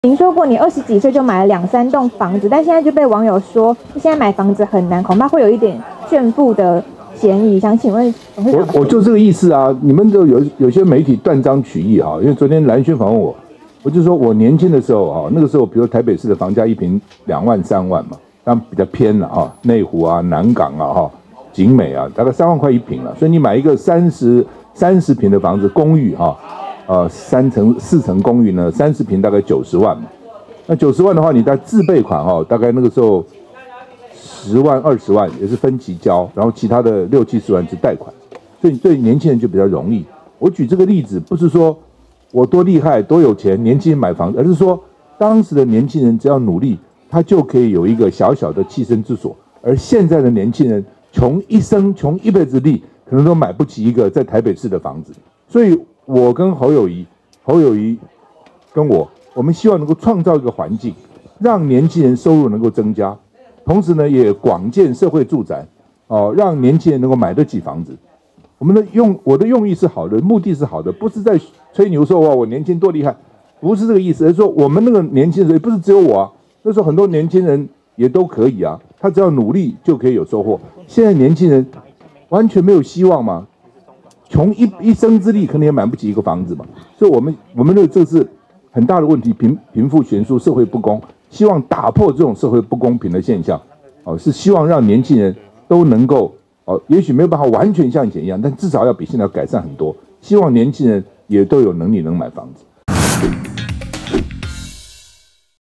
您说过你20几岁就买了2、3栋房子，但现在就被网友说现在买房子很难，恐怕会有一点炫富的嫌疑。想请问我就这个意思啊！你们就有些媒体断章取义啊，因为昨天蓝轩访问我，我就说我年轻的时候啊，那个时候比如台北市的房价一坪2万3万嘛，当然比较偏了啊，内湖啊、南港啊、景美啊，大概3万块一坪了。所以你买一个30坪的房子公寓3层4层公寓呢，30坪大概90万嘛。那90万的话，你在自备款大概那个时候10万20万也是分期交，然后其他的60、70万是贷款，所以对年轻人就比较容易。我举这个例子不是说我多厉害多有钱，年轻人买房子，而是说当时的年轻人只要努力，他就可以有一个小小的栖身之所。而现在的年轻人穷一辈子力，可能都买不起一个在台北市的房子。所以我跟侯友谊跟我们希望能够创造一个环境，让年轻人收入能够增加，同时呢也广建社会住宅，让年轻人能够买得起房子。我的用意是好的，目的是好的，不是在吹牛说我年轻多厉害，不是这个意思，而是说我们那个年轻人也不是只有我啊，那时候很多年轻人也都可以啊，他只要努力就可以有收获。现在年轻人完全没有希望嘛，穷一生之力可能也买不起一个房子嘛，所以我们这是很大的问题，贫富悬殊，社会不公，希望打破这种社会不公平的现象，是希望让年轻人都能够也许没有办法完全像以前一样，但至少要比现在改善很多，希望年轻人也都有能力能买房子。